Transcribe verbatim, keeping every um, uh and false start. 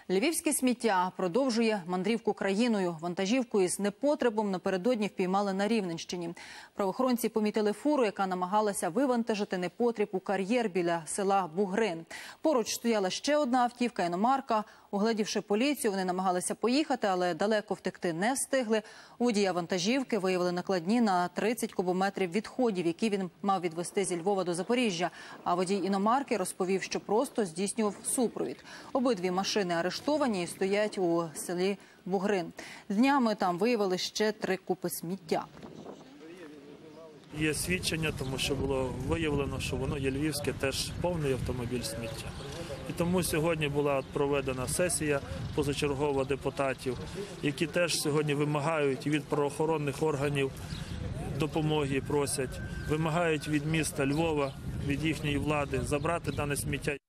Львівське сміття продовжує мандрівку країною. Вантажівку із непотребом напередодні впіймали на Рівненщині. Правоохоронці помітили фуру, яка намагалася вивантажити непотріб у кар'єр біля села Бугрин. Поруч стояла ще одна автівка – іномарка. Угледівши поліцію, вони намагалися поїхати, але далеко втекти не встигли. У водія вантажівки виявили накладні на тридцять кубометрів відходів, які він мав відвезти зі Львова до Запоріжжя. А водій іномарки розповів, що просто здійснював супровід. Обидві машини арештовані і стоять у селі Бугрин. Днями там виявили ще три купи сміття. Є свідчення, тому що було виявлено, що воно є львівське, теж повний автомобіль сміття. І тому сьогодні була проведена сесія позачергова депутатів, які теж сьогодні вимагають від правоохоронних органів допомоги, просять, вимагають від міста Львова, від їхньої влади забрати дане сміття.